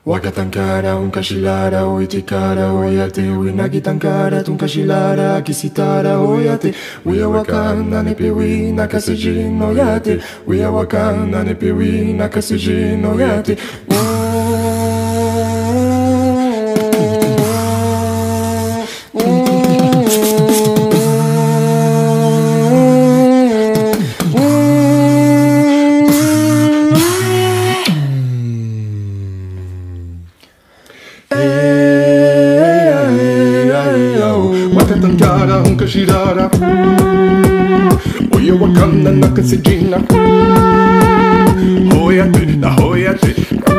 Wakatankara, unkashilara, uitikara, oyate, winagitankara, tunkashilara, kisitara, oyate. We are wakanda nepiwi, nakasiji no yate. We are wakanda nepiwi, nakasiji no yate. Wakatankara, unkashirara, oye wakanda nakasijina, hoyate, na hoyate,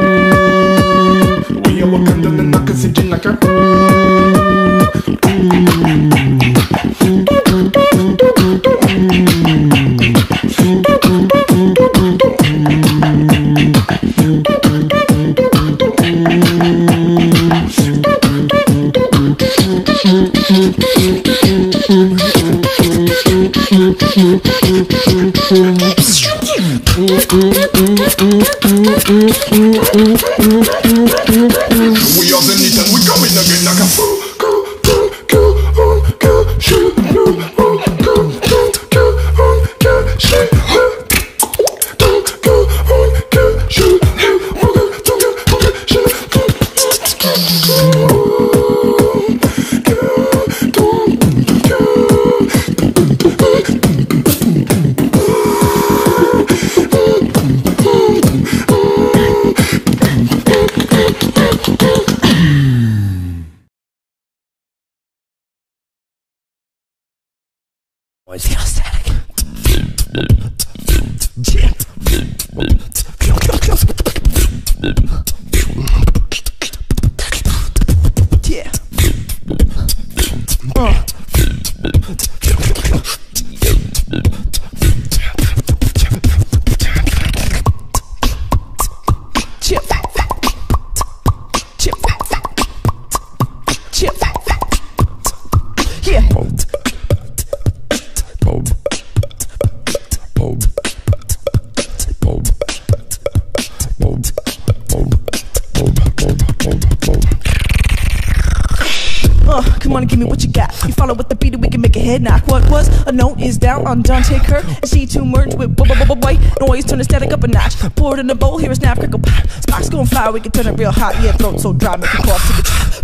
oye wakanda nakasijina ka. We are the neat and we coming again like a fool. Always feel static. Yeah. Come on and give me what you got. You follow with the beat and we can make a head knock. What was a note is down on Dante Kerr. And C2 merge with white noise, turn the static up a notch. Pour it in a bowl, here a snap, crackle, pop. Sparks gon' fly, we can turn it real hot. Yeah, throat so dry, make it cough to the top.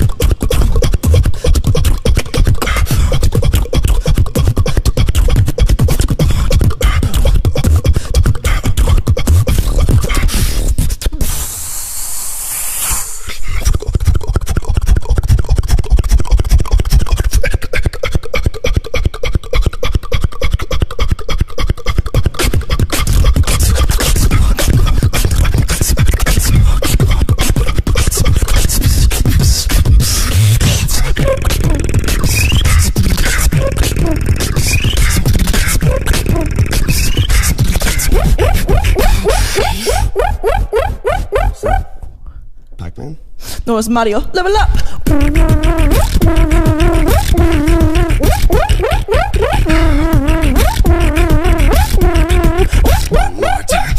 Pac-Man? No, it's Mario. Level up! One more time.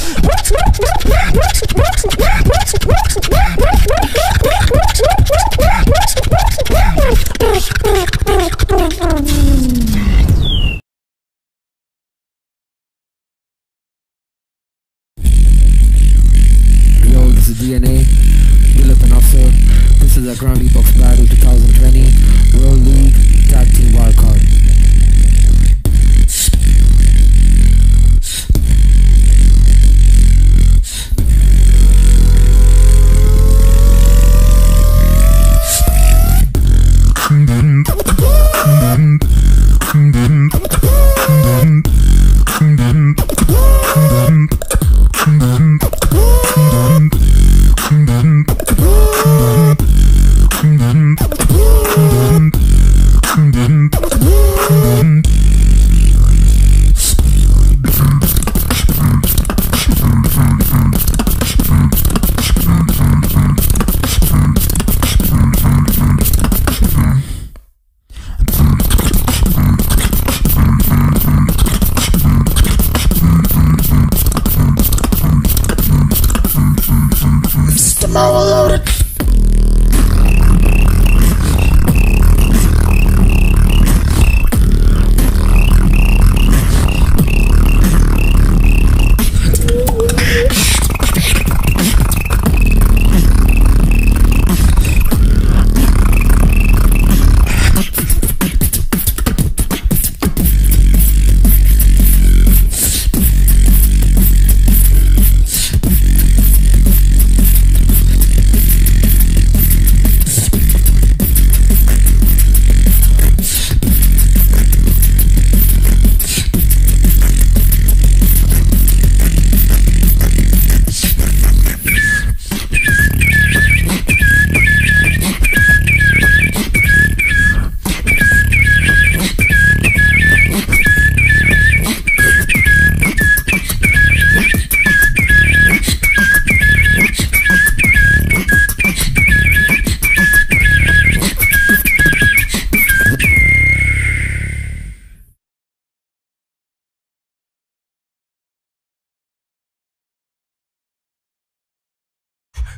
Yo, this is DNA. This is a Grand Beatbox Battle 2020 World League Tag Team Wildcard.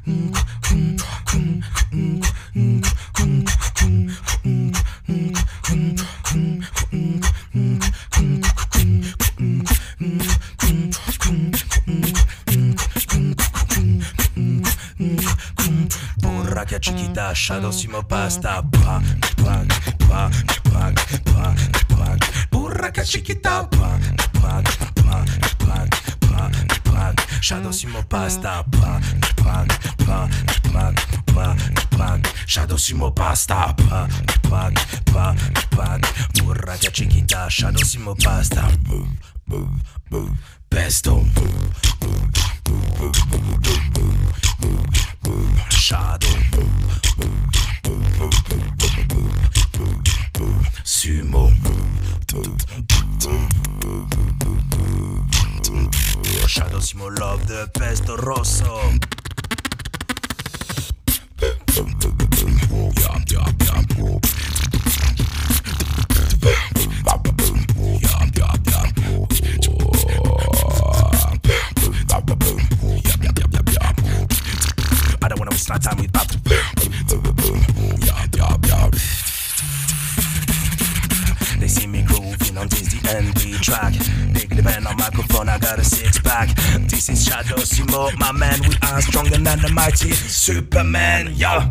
Burraca chiquita, shadow simo pasta. Bang, bang, bang, bang, bang, bang. Burraca chiquita, bang, bang, bang, bang, bang, bang. Shadow simo pasta. Bang, bang, bang, bang, bang, bang. Shadow simo pasta. Bang, bang, bang, bang. Burraca chiquita, shadow simo pasta. Boom, boom, boom. Pesto. Shadow sumo Shadow sumo love the pesto rosso. I don't wanna waste my time with that. They see me grooving on this the NB track. Big the band on microphone, I got a 6-pack. This is Shadow Simo, my man. We are stronger than the mighty Superman, yeah.